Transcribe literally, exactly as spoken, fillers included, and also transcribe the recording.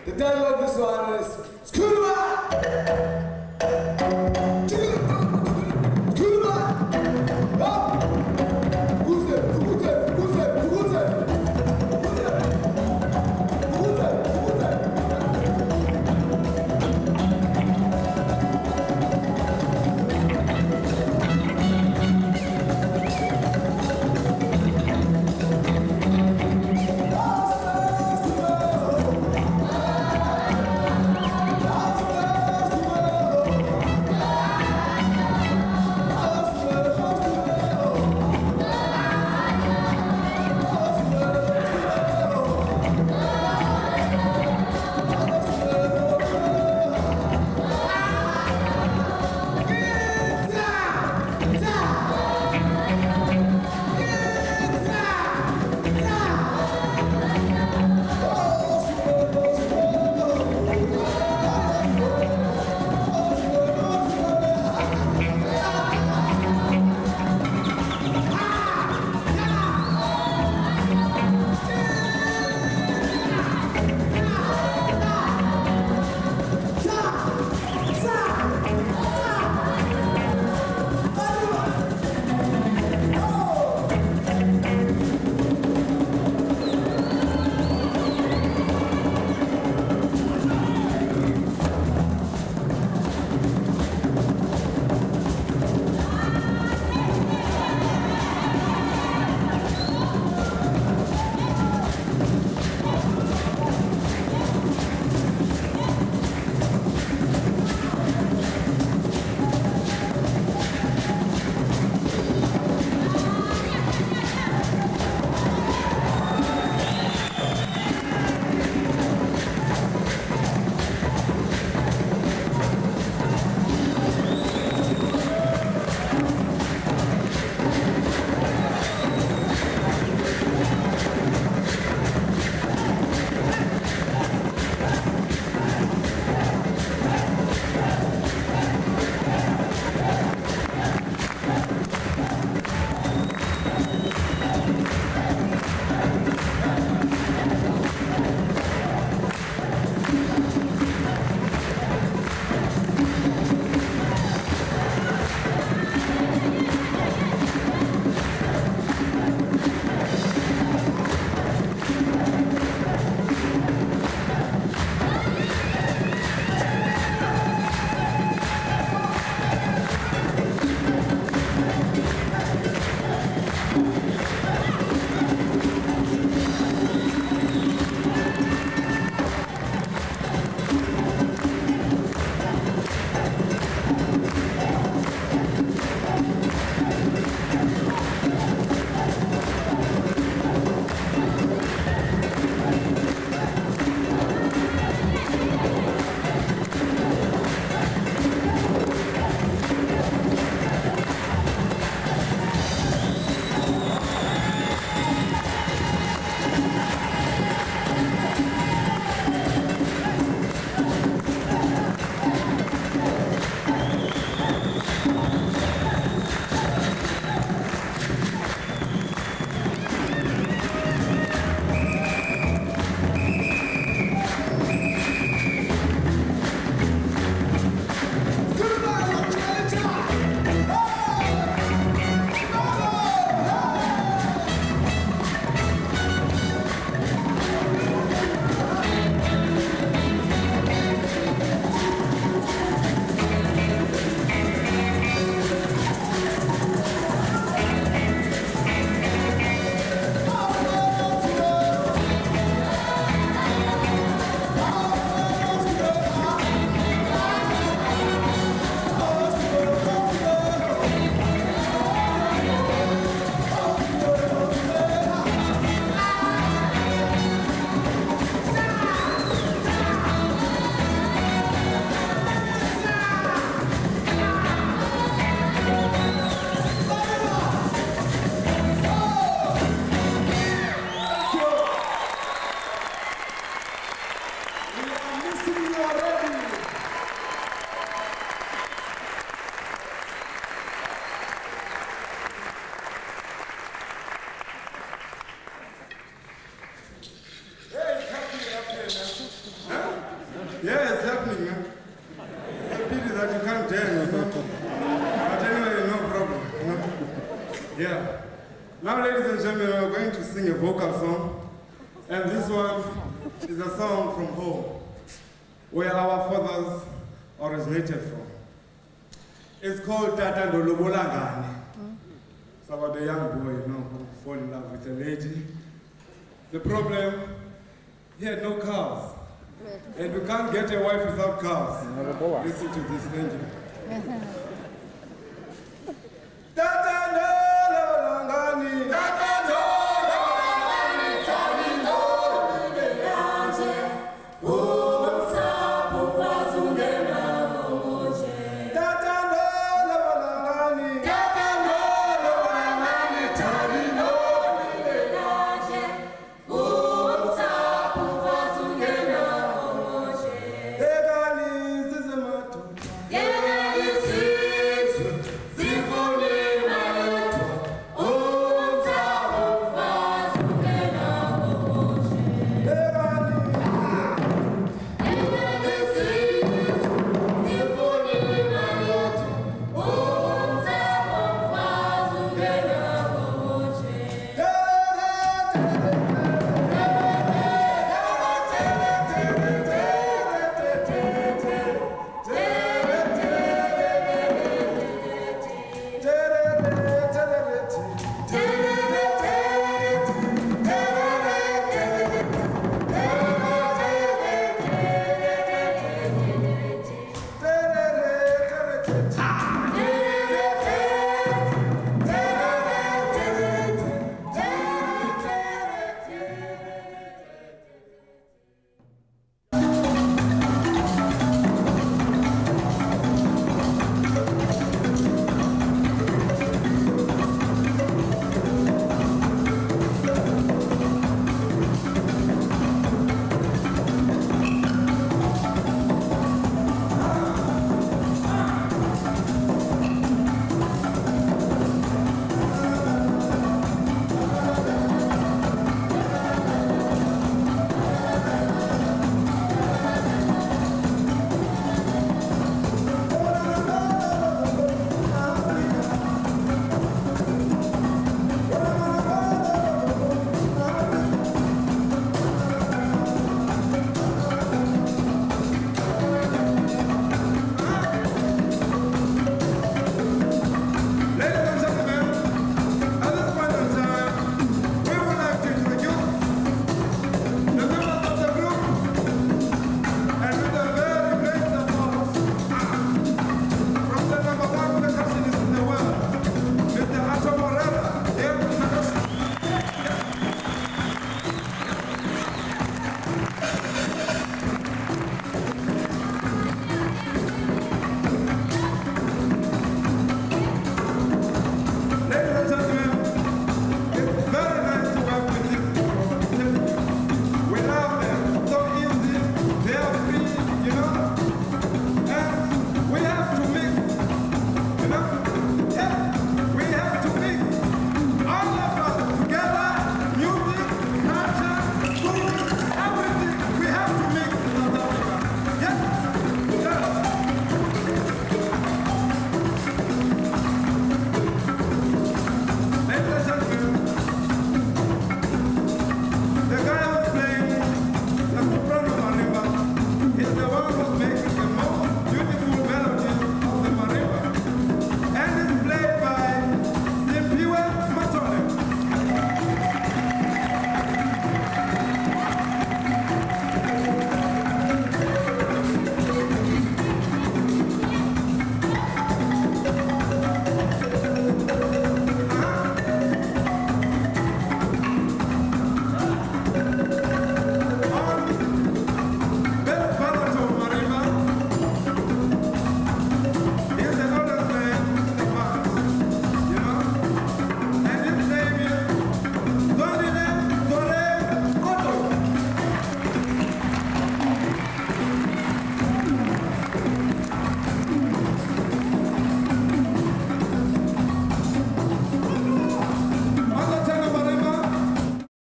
The title of this one is Scuba! Scuba! Up! Who's it? Who's it? Who's it? Who's it? Who's it? Who's it? Who's it? Huh? Yeah, it's happening, man. It's a pity that you can't dance, you know? But anyway, no problem, you know? Yeah. Now, ladies and gentlemen, we're going to sing a vocal song. And this one is a song from home, where our fathers originated from. It's called Tata Ndolobolangane. It's about a young boy, you know, who fall in love with a lady. The problem, he had no cars. And we can't get a wife without cars. Listen to this, thank you.